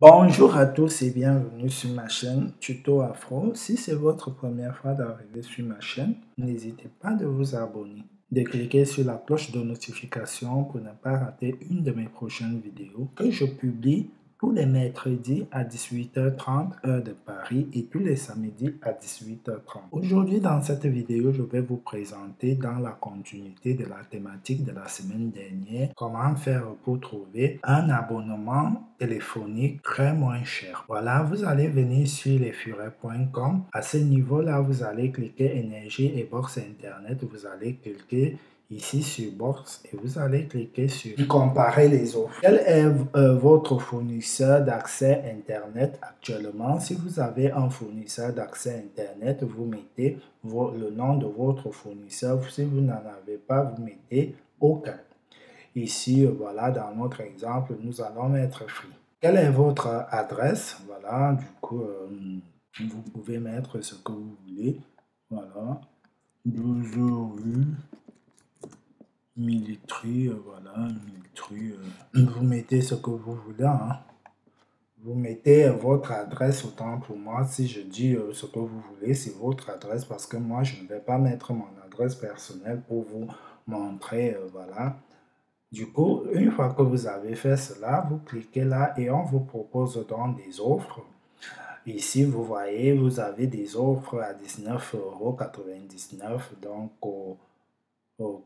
Bonjour à tous et bienvenue sur ma chaîne Tuto Afro. Si c'est votre première fois d'arriver sur ma chaîne, n'hésitez pas de vous abonner, de cliquer sur la cloche de notification pour ne pas rater une de mes prochaines vidéos que je publie tous les mercredis à 18h30 heure de Paris et tous les samedis à 18h30. Aujourd'hui dans cette vidéo, je vais vous présenter dans la continuité de la thématique de la semaine dernière comment faire pour trouver un abonnement téléphonique très moins cher. Voilà, vous allez venir sur lesfurets.com. À ce niveau-là, vous allez cliquer énergie et box internet. Vous allez cliquer ici sur box et vous allez cliquer sur comparer les offres. Quel est votre fournisseur d'accès internet actuellement? Si vous avez un fournisseur d'accès internet, vous mettez le nom de votre fournisseur. Si vous n'en avez pas, vous mettez aucun. Ici, voilà, dans notre exemple, nous allons mettre Free. Quelle est votre adresse? Voilà, du coup, vous pouvez mettre ce que vous voulez. Voilà, 12 rue Militry, voilà, Militry. Vous mettez ce que vous voulez, hein. Vous mettez votre adresse, autant pour moi, si je dis ce que vous voulez, c'est votre adresse parce que moi, je ne vais pas mettre mon adresse personnelle pour vous montrer, voilà. Du coup, une fois que vous avez fait cela, vous cliquez là et on vous propose donc des offres. Ici, vous voyez, vous avez des offres à 19,99 €, donc au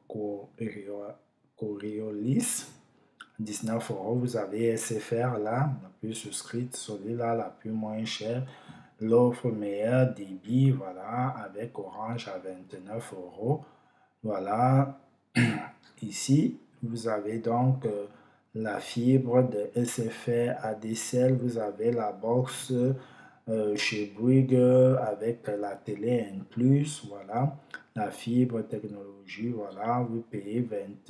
Coriolis. 19 €, vous avez SFR là, la plus souscrite, celui-là la plus moins chère. L'offre meilleur débit, voilà, avec Orange à 29 €. Voilà, ici, vous avez donc la fibre de SFR ADSL, vous avez la box chez Bouygues avec la télé incluse, voilà, la fibre technologie, voilà, vous payez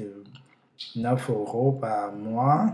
29 € par mois,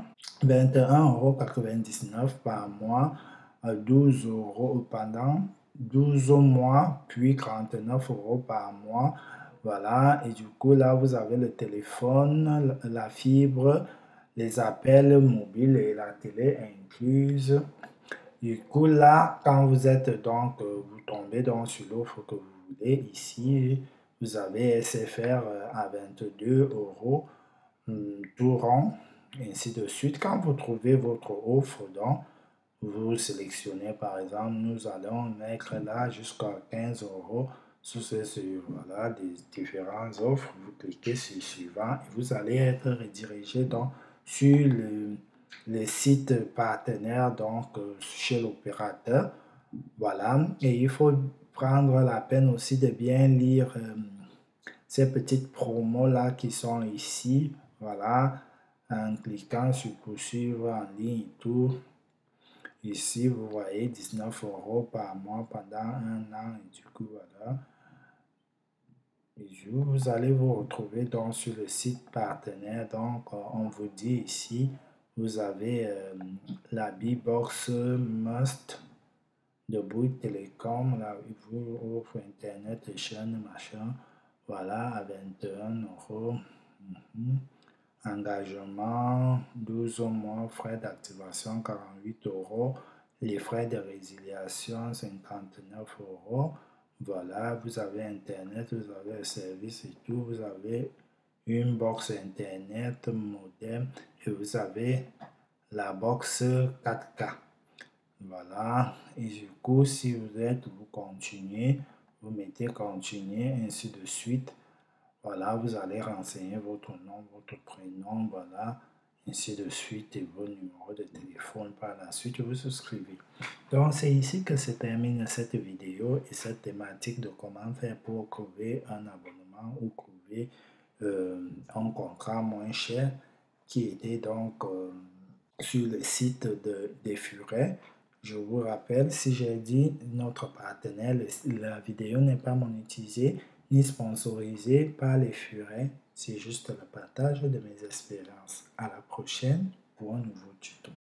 21,99 € par mois, 12 € pendant 12 mois, puis 39 € par mois. Voilà, et du coup, là, vous avez le téléphone, la fibre, les appels mobiles et la télé incluse. Du coup, là, quand vous êtes donc, vous tombez donc sur l'offre que vous voulez, ici, vous avez SFR à 22 €, tout rond, ainsi de suite. Quand vous trouvez votre offre, donc, vous sélectionnez, par exemple, nous allons mettre là jusqu'à 15 € voilà, des différentes offres. Vous cliquez sur suivant et vous allez être redirigé donc sur le site partenaire, donc chez l'opérateur. Voilà, et il faut prendre la peine aussi de bien lire ces petites promos là qui sont ici. Voilà, en cliquant sur poursuivre en ligne et tout. Ici, vous voyez 19 € par mois pendant un an. Et du coup, voilà. Et vous allez vous retrouver donc sur le site partenaire. Donc, on vous dit ici, vous avez la B-Box Must de Bouygues Télécom. Là, il vous offre Internet et chaîne, machin. Voilà, à 21 €. Engagement, 12 mois, frais d'activation 48 €, les frais de résiliation 59 €. Voilà, vous avez Internet, vous avez le service et tout, vous avez une box Internet, modem et vous avez la box 4K. Voilà, et du coup, si vous continuez, vous mettez continuer, ainsi de suite. Voilà, vous allez renseigner votre nom, votre prénom, voilà, ainsi de suite, et vos numéros de téléphone. Par la suite, vous souscrivez. Donc, c'est ici que se termine cette vidéo et cette thématique de comment faire pour trouver un abonnement ou trouver un contrat moins cher qui était donc sur le site des Furets. Je vous rappelle, si j'ai dit notre partenaire, la vidéo n'est pas monétisée ni sponsorisée par les Furets. C'est juste le partage de mes expériences. À la prochaine pour un nouveau tuto.